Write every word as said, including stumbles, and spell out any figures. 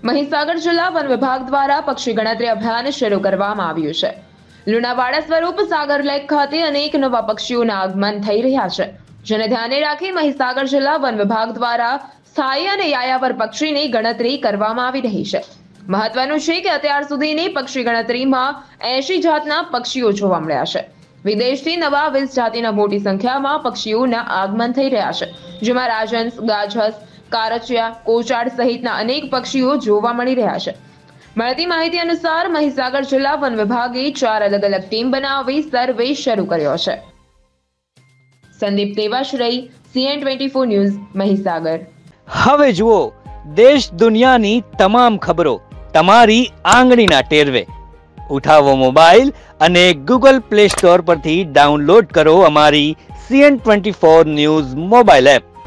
મહીસાગર જિલ્લા વન વિભાગ દ્વારા પક્ષી ગણતરી અભિયાન શરૂ કરવામાં આવ્યું છે। લુણાવાડા સ્વરૂપ સાગર લેક ખાતે અનેક નવા પક્ષીઓના આગમન થઈ રહ્યા છે, જેને ધ્યાને રાખી મહીસાગર જિલ્લા વન વિભાગ દ્વારા સ્થાયી અને યાયાવર પક્ષીની ગણતરી કરવામાં આવી રહી છે। મહત્વનું છે કે અત્યાર સુધીની પક્ષી ગણતરીમાં એંશી જાતના પક્ષીઓ જોવા મળ્યા છે। વિદેશથી નવા વીસ જાતિના મોટી સંખ્યામાં પક્ષીઓના આગમન થઈ રહ્યા છે, જેમાં રાજહંસ, ગાજહંસ, કારચિયા, કોચાડ સહિતના અનેક પક્ષીઓ જોવા મળી રહ્યા છે। મળતી માહિતી અનુસાર મહીસાગર જિલ્લા વન વિભાગે ચાર અલગ અલગ ટીમ બનાવી સર્વે શરૂ કર્યો છે। Sandeep Devashray, CN twenty four news, Mahisagar. હવે જુઓ દેશ દુનિયાની તમામ ખબરો તમારી આંગળીના ટેરવે। ઉઠાવો મોબાઈલ અને ગૂગલ પ્લે સ્ટોર પરથી ડાઉનલોડ કરો અમારી CN twenty four news mobile app.